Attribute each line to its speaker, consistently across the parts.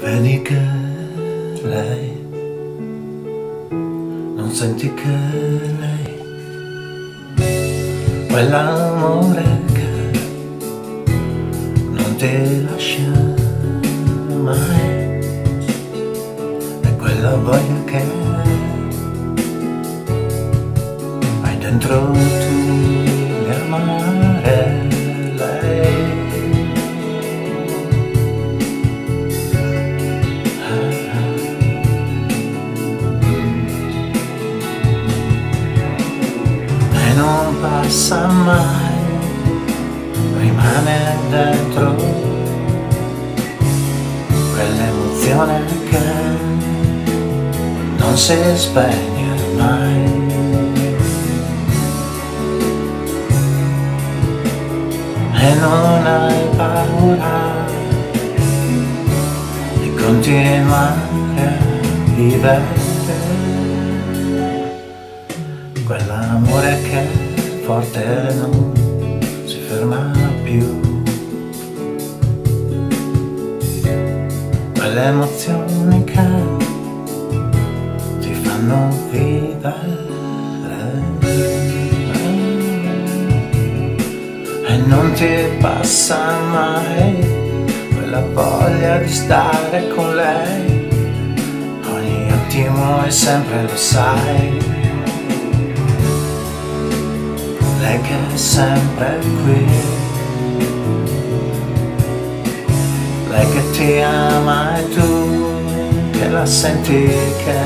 Speaker 1: Vedi che lei, non senti che lei, quell'amore che non ti lascia mai, è quella voglia che hai dentro tu di amare lei. Non passa mai, rimane dentro quell'emozione che non si spegne mai. E non hai paura di continuare a vivere quell'amore che forte non si ferma più, quelle emozioni che ti fanno vivere e non ti passa mai quella voglia di stare con lei ogni attimo e sempre lo sai. Lei che è sempre qui, lei che ti ama e tu che la senti che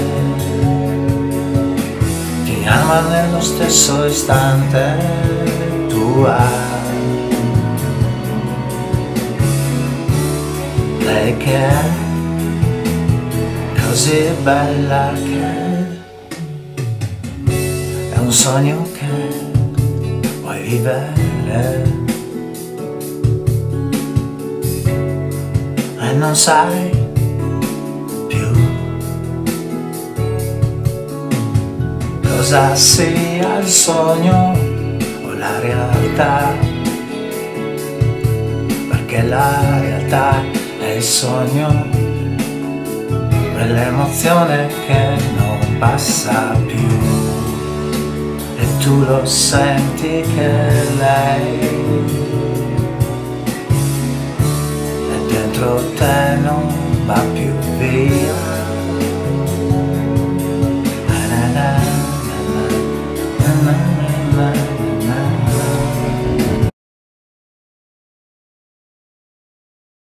Speaker 1: ti ama nello stesso istante tua. Lei che è così bella che è un sogno che vuoi vivere e non sai più cosa sia il sogno o la realtà, perché la realtà è il sogno, quell'emozione che non passa più. E tu lo senti che lei è dentro te, non va più via.